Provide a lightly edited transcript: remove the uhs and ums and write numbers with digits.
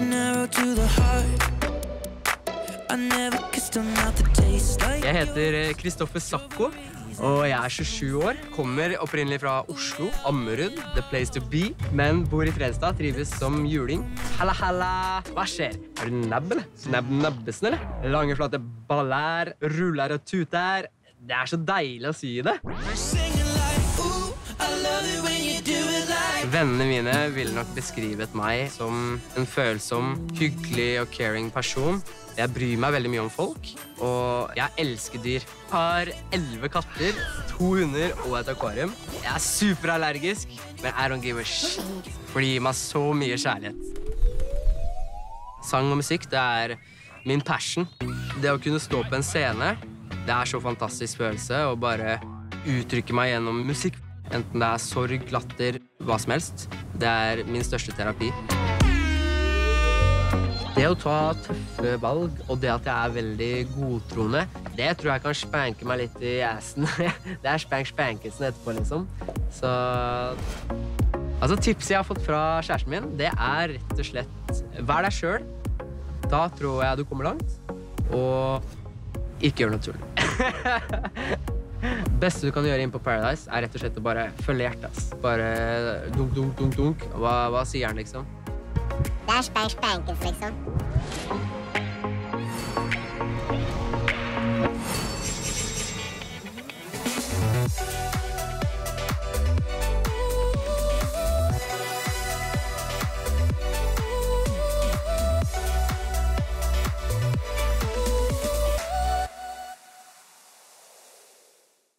Jeg heter Kristoffer Sacco, og jeg er 27 år. Kommer opprinnelig fra Oslo, Ammerud, the place to be. Men bor i Fredstad, trives som juling. Halla, halla! Hva skjer? Er du nabb, eller? Nabbesen, eller? Lange, flate baller, ruller og tuter. Det er så deilig å si det. Vennene mine ville nok beskrivet meg som en følsom, hyggelig og caring person. Jeg bryr meg veldig mye om folk, og jeg elsker dyr. Jeg har 11 katter, 2 hunder og et akvarium. Jeg er superallergisk, men I don't give a shit, for det gir meg så mye kjærlighet. Sang og musikk, det er min passion. Det å kunne stå på en scene, det er så fantastisk følelse å bare uttrykke meg gjennom musikk. Enten det er sorg, latter, hva som helst. Det er min største terapi. Det å ta tøffe valg, og det at jeg er veldig godtroende, det tror jeg kan spanke meg litt i assen. Det er spankelsen etterpå, liksom. Så... Altså, tipset jeg har fått fra kjæresten min, det er rett og slett, vær deg selv. Da tror jeg du kommer langt, og ikke gjør noe tull. Beste du kan gjøre inn på Paradise er rett og slett å bare følge hjertet. Bare dunk, dunk, dunk, dunk. Hva sier han, liksom? Det er spankes, liksom.